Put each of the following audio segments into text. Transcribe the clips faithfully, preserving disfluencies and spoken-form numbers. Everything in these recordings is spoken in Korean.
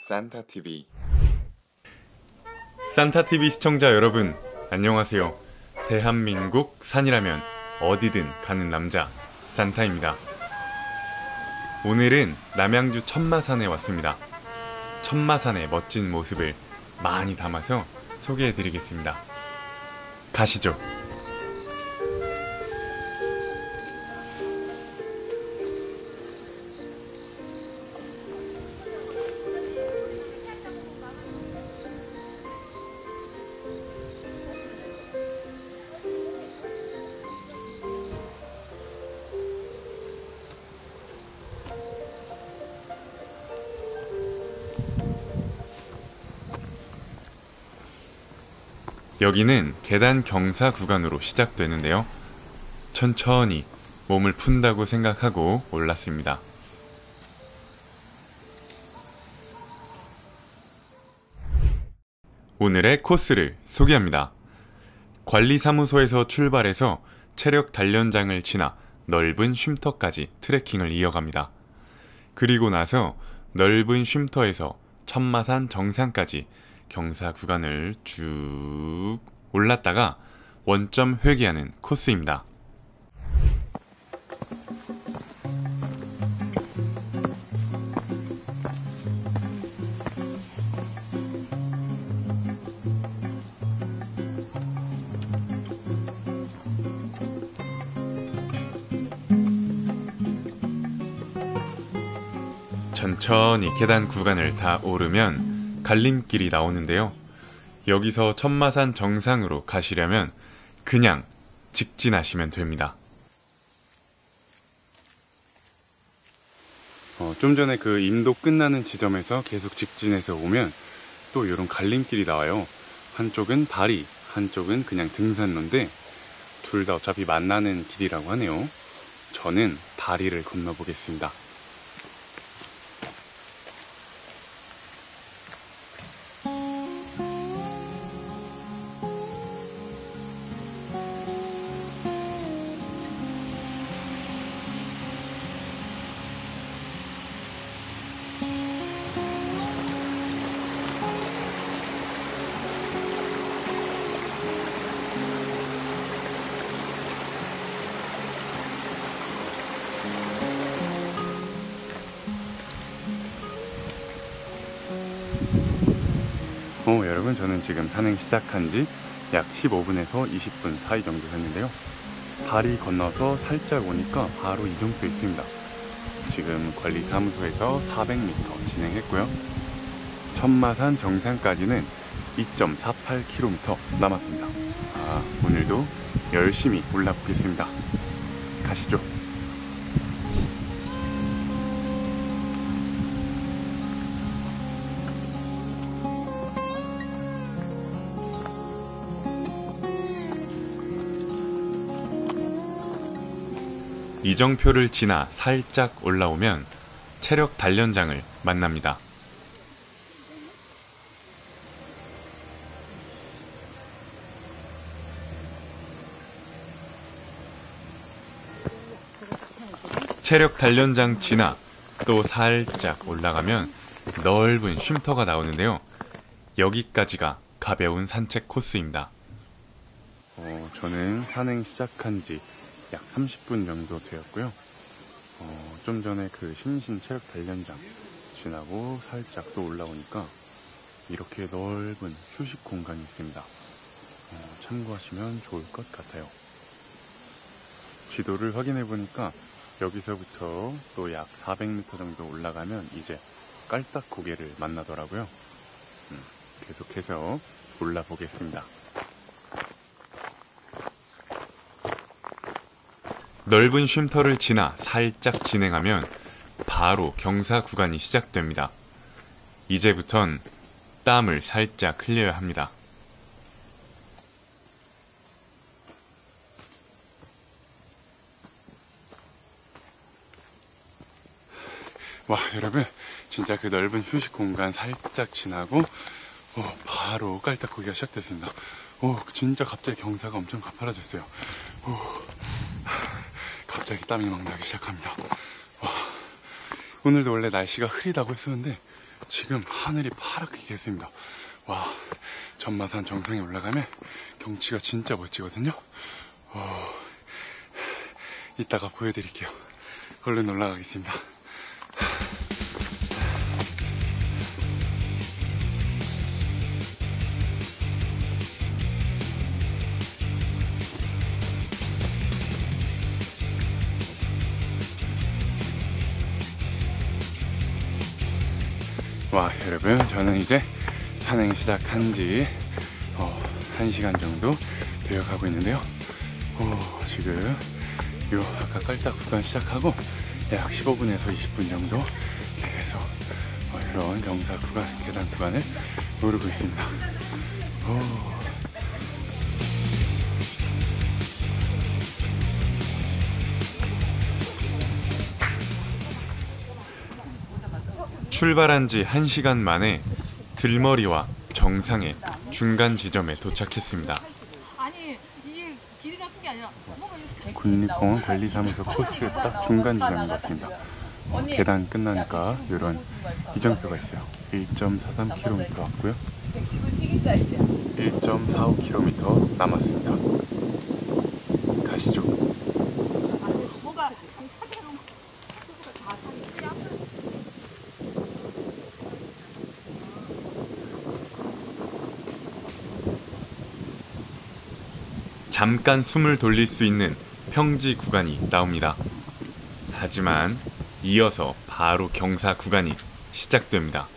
산타티비 산타티비 시청자 여러분, 안녕하세요. 대한민국 산이라면 어디든 가는 남자 산타입니다. 오늘은 남양주 천마산에 왔습니다. 천마산의 멋진 모습을 많이 담아서 소개해드리겠습니다. 가시죠. 여기는 계단 경사 구간으로 시작되는데요. 천천히 몸을 푼다고 생각하고 올랐습니다. 오늘의 코스를 소개합니다. 관리사무소에서 출발해서 체력 단련장을 지나 넓은 쉼터까지 트레킹을 이어갑니다. 그리고 나서 넓은 쉼터에서 천마산 정상까지 경사 구간을 쭉 올랐다가 원점 회귀하는 코스입니다. 천천히 계단 구간을 다 오르면 갈림길이 나오는데요. 여기서 천마산 정상으로 가시려면 그냥 직진하시면 됩니다. 어, 좀 전에 그 임도 끝나는 지점에서 계속 직진해서 오면 또 이런 갈림길이 나와요. 한쪽은 다리, 한쪽은 그냥 등산로인데 둘 다 어차피 만나는 길이라고 하네요. 저는 다리를 건너보겠습니다. 어, 여러분, 저는 지금 산행 시작한 지 약 십오 분에서 이십 분 사이 정도 됐는데요. 다리 건너서 살짝 오니까 바로 이정표에 있습니다. 지금 관리사무소에서 사백 미터 진행했고요. 천마산 정상까지는 이 점 사팔 킬로미터 남았습니다. 아, 오늘도 열심히 올라보겠습니다. 가시죠. 이정표를 지나 살짝 올라오면 체력 단련장을 만납니다. 체력 단련장 지나 또 살짝 올라가면 넓은 쉼터가 나오는데요. 여기까지가 가벼운 산책 코스입니다. 어, 저는 산행 시작한 지 약 삼십 분 정도 되었고요. 어, 좀 전에 그 심신 체력 단련장 지나고 살짝 또 올라오니까 이렇게 넓은 휴식 공간이 있습니다. 어, 참고하시면 좋을 것 같아요. 지도를 확인해 보니까 여기서부터 또 약 사백 미터 정도 올라가면 이제 깔딱 고개를 만나더라고요. 음, 계속해서 올라보겠습니다. 넓은 쉼터를 지나 살짝 진행하면 바로 경사 구간이 시작됩니다. 이제부턴 땀을 살짝 흘려야 합니다. 와, 여러분, 진짜 그 넓은 휴식 공간 살짝 지나고 어, 바로 깔딱고기가 시작됐습니다. 오, 진짜 갑자기 경사가 엄청 가파라졌어요. 오. 갑자기 땀이 막 나기 시작합니다. 와, 오늘도 원래 날씨가 흐리다고 했었는데 지금 하늘이 파랗게 겠습니다. 와, 전마산 정상에 올라가면 경치가 진짜 멋지거든요. 어, 이따가 보여드릴게요. 얼른 올라가겠습니다. 와, 여러분, 저는 이제 산행 시작한 지 어, 한 시간 정도 되어 가고 있는데요. 오, 지금 요 아까 깔딱 구간 시작하고 약 십오 분에서 이십 분 정도 계속 어, 이런 경사 구간, 계단 구간을 오르고 있습니다. 오. 출발한 지 한 시간 만에 들머리와 정상의 중간 지점에 도착했습니다. 국립공원 관리사무소 코스의 딱 중간 지점인 것 같습니다. 어, 계단 끝나니까 이런 이정표가 있어요. 일 점 사삼 킬로미터 왔고요. 일 점 사오 킬로미터 남았습니다. 가시죠. 잠깐 숨을 돌릴 수 있는 평지 구간이 나옵니다. 하지만 이어서 바로 경사 구간이 시작됩니다.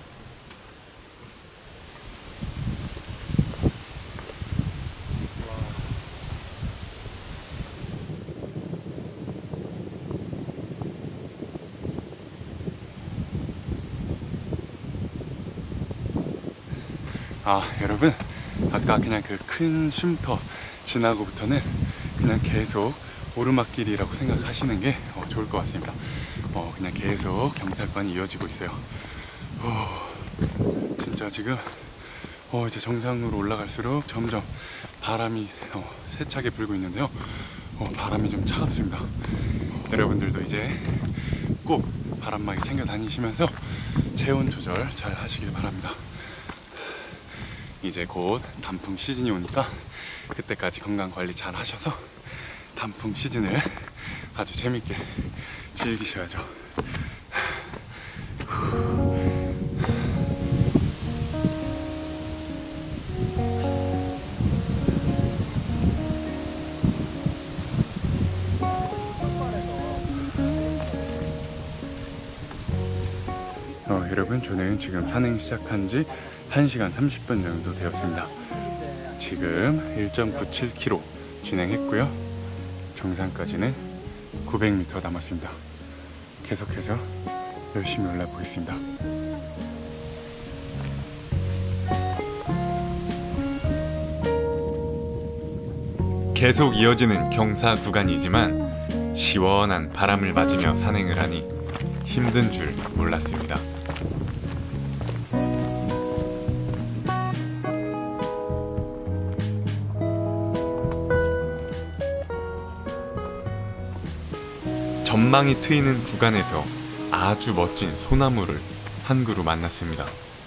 아, 여러분, 아까 그냥 그 큰 쉼터 지나고부터는 그냥 계속 오르막길이라고 생각하시는 게 어, 좋을 것 같습니다. 어, 그냥 계속 경사구간이 이어지고 있어요. 어, 진짜 지금 어, 이제 정상으로 올라갈수록 점점 바람이 어, 세차게 불고 있는데요. 어, 바람이 좀 차갑습니다. 여러분들도 이제 꼭 바람막이 챙겨 다니시면서 체온 조절 잘 하시길 바랍니다. 이제 곧 단풍 시즌이 오니까 그때까지 건강관리 잘 하셔서 단풍 시즌을 아주 재밌게 즐기셔야죠. 어, 여러분, 저는 지금 산행 시작한 지 한 시간 삼십 분 정도 되었습니다. 지금 일 점 구칠 킬로미터 진행했고요. 정상까지는 구백 미터 남았습니다. 계속해서 열심히 올라보겠습니다. 계속 이어지는 경사 구간이지만 시원한 바람을 맞으며 산행을 하니 힘든 줄 몰랐습니다. 전망이 트이는 구간에서 아주 멋진 소나무를 한 그루 만났습니다.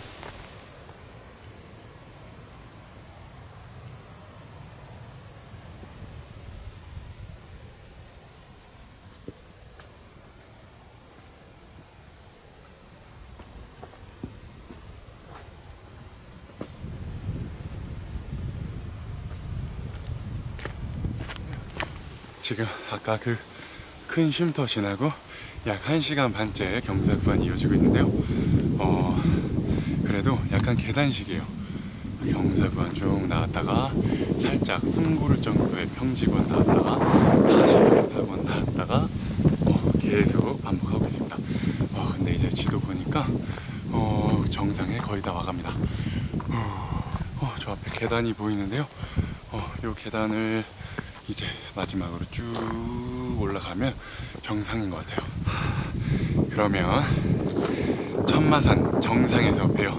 지금 아까 그 큰 쉼터 지나고 약 한 시간 반째 경사 구간이 이어지고 있는데요. 어, 그래도 약간 계단식이에요. 경사 구간 쭉 나왔다가 살짝 숨 고를 정도의 평지 구간 나왔다가 다시 경사 구간 나왔다가 어, 계속 반복하고 있습니다. 어, 근데 이제 지도 보니까 어, 정상에 거의 다 와갑니다. 어, 어, 저 앞에 계단이 보이는데요. 어, 이 계단을 이제 마지막으로 쭉 올라가면 정상인 것 같아요. 그러면 천마산 정상에서 봬요.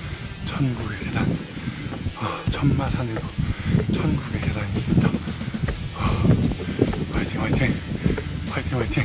천국의 계단. 어, 천마산에도 천국의 계단이 있습니다. 화이팅 화이팅.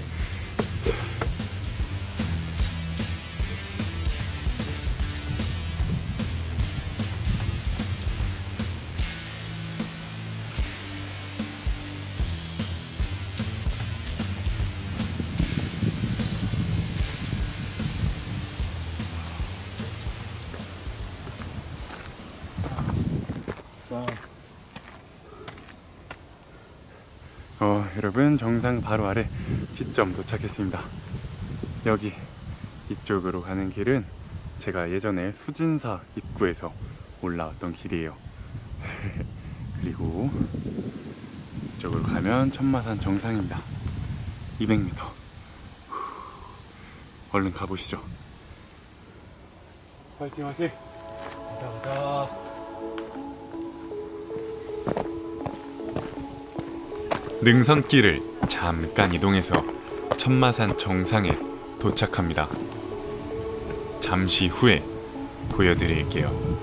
어, 여러분 정상 바로 아래 지점 도착했습니다. 여기 이쪽으로 가는 길은 제가 예전에 수진사 입구에서 올라왔던 길이에요. 그리고 이쪽으로 가면 천마산 정상입니다. 이백 미터. 얼른 가보시죠. 화이팅 화이팅. 가자 가자. 능선길을 잠깐 이동해서 천마산 정상에 도착합니다. 잠시 후에 보여드릴게요.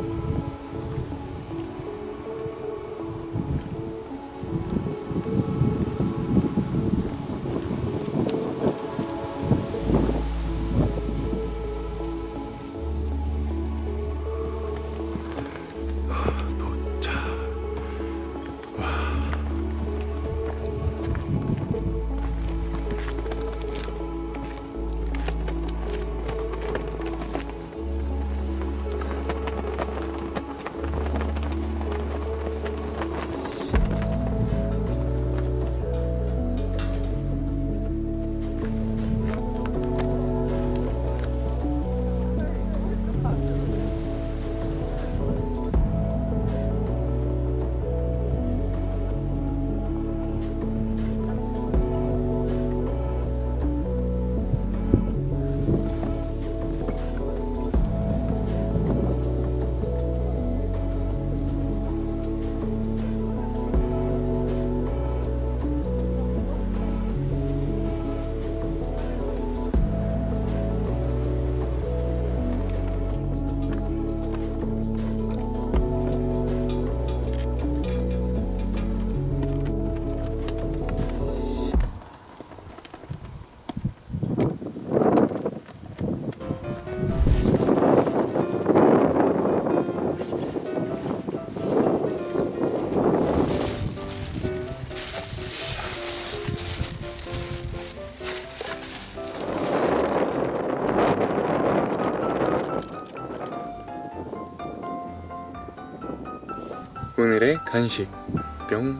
오늘의 간식 뿅.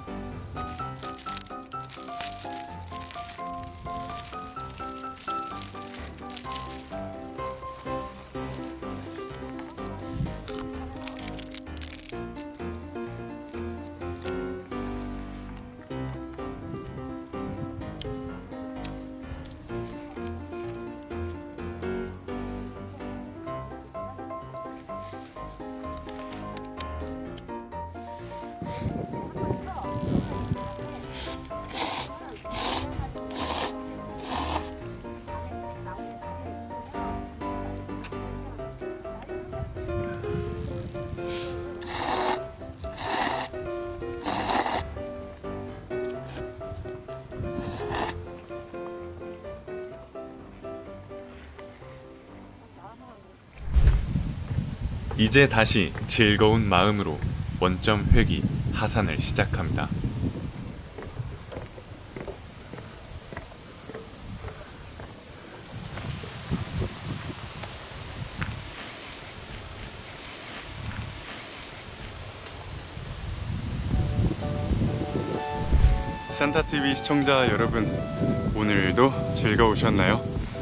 이제 다시 즐거운 마음으로 원점 회귀 하산을 시작합니다. 산타티비 시청자 여러분, 오늘도 즐거우셨나요?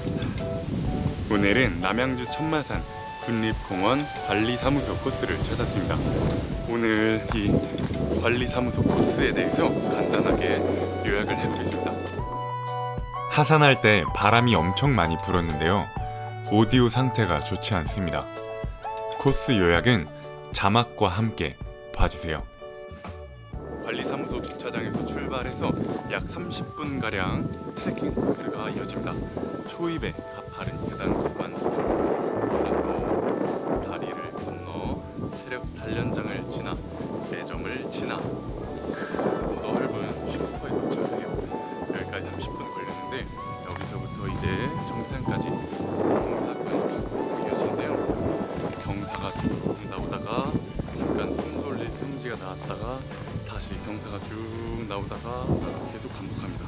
오늘은 남양주 천마산 국립공원 관리사무소 코스를 찾았습니다. 오늘 이 관리사무소 코스에 대해서 간단하게 요약을 해보겠습니다. 하산할 때 바람이 엄청 많이 불었는데요. 오디오 상태가 좋지 않습니다. 코스 요약은 자막과 함께 봐주세요. 관리사무소 주차장에서 출발해서 약 삼십 분가량 트레킹 코스가 이어집니다. 초입에 가파른 계단 구간 따라서 다리를 건너 체력 단련장을 지나 매점을 지나 넓은 쉼터에 도착해요. 여기까지 삼십 분 경사가 쭉 나오다가 계속 반복합니다.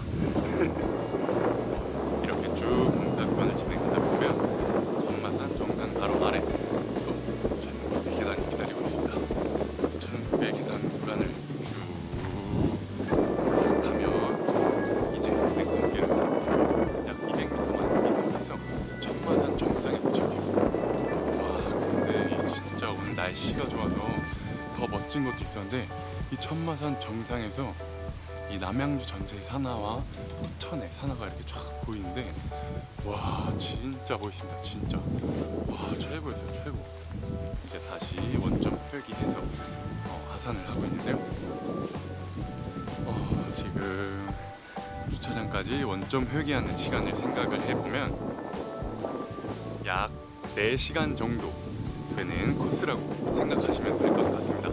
이렇게 쭉 경사 구간을 진행하다 보면 전마산 정상 바로 아래 또 천국의 계단이 기다리고 있습니다. 천국의 계단 구간을 쭉 올라가면 이제 냉선길을 타고 약 이백 미터만 이동해서 천마산 정상에 도착해요. 와, 근데 진짜 오늘 날씨가 좋아서 더 멋진 것도 있었는데, 이 천마산 정상에서 이 남양주 전체의 산하와 천의 산하가 이렇게 쫙 보이는데, 와 진짜 멋있습니다. 진짜 와 최고였어요. 최고. 이제 다시 원점 회귀해서 어, 하산을 하고 있는데요. 어, 지금 주차장까지 원점 회귀하는 시간을 생각을 해보면 약 네 시간 정도 되는 코스라고 생각하시면 될 것 같습니다.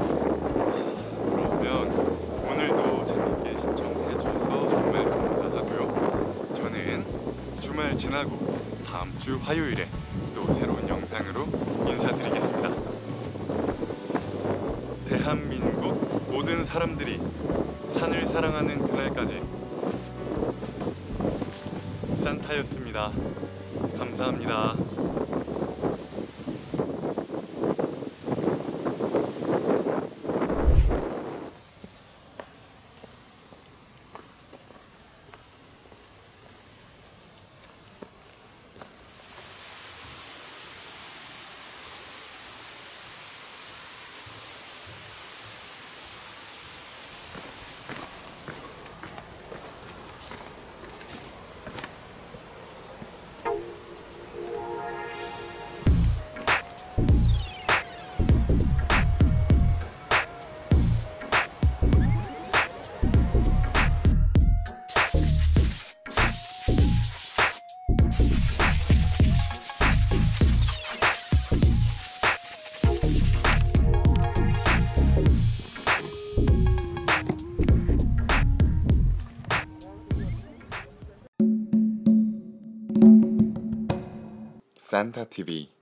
그러면 오늘도 재밌게 시청해 주셔서 정말 감사하고요. 저는 주말 지나고 다음 주 화요일에 또 새로운 영상으로 인사드리겠습니다. 대한민국 모든 사람들이 산을 사랑하는 그날까지 산타였습니다. 감사합니다. 산타티비